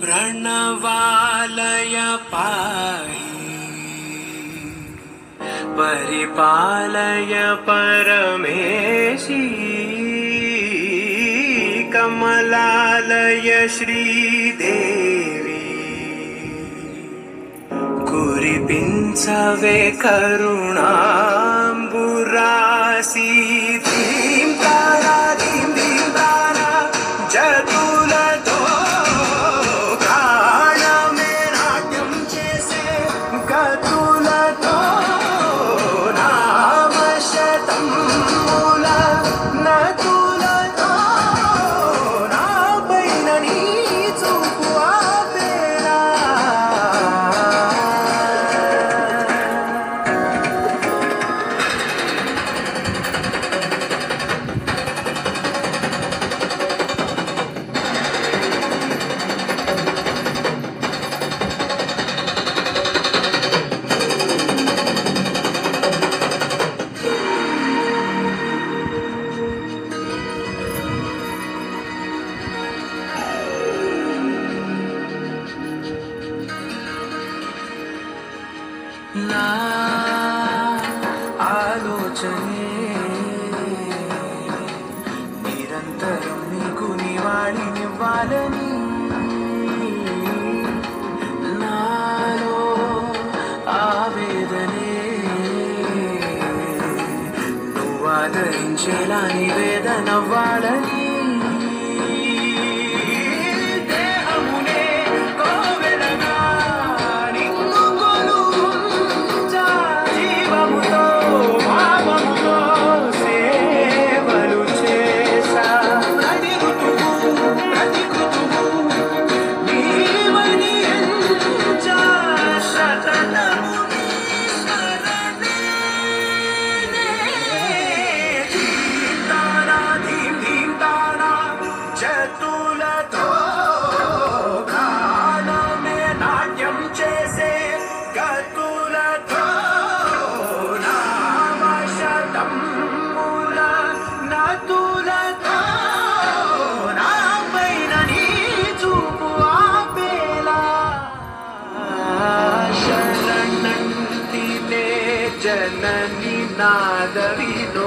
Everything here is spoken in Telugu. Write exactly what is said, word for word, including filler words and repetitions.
प्रणवालय पाहि परिपालय परमेशी कमलालय श्रीदेवी कुरिपिंचवे करुणांबुरासी धीं तारा धीं धीं तारा जतुलतो प्राणमे नाट्यं चेसे गतुलतो नामशतं मूल नतुलतो नापैन नी చూపు ఆపేరా నా ఆలోచనే నిరంతరం నీకు నివాళినివ్వాలని నాలో ఆవేదనే నువ్వు ఆదరించేలా నివేదనవ్వాలని చతులతో ప్రాణమే నాట్యం చేసే గతులతో నామశతం మూల నతులతో నాపైన నీ చూపు ఆపేలా శరణంటినే జనని నాదవినో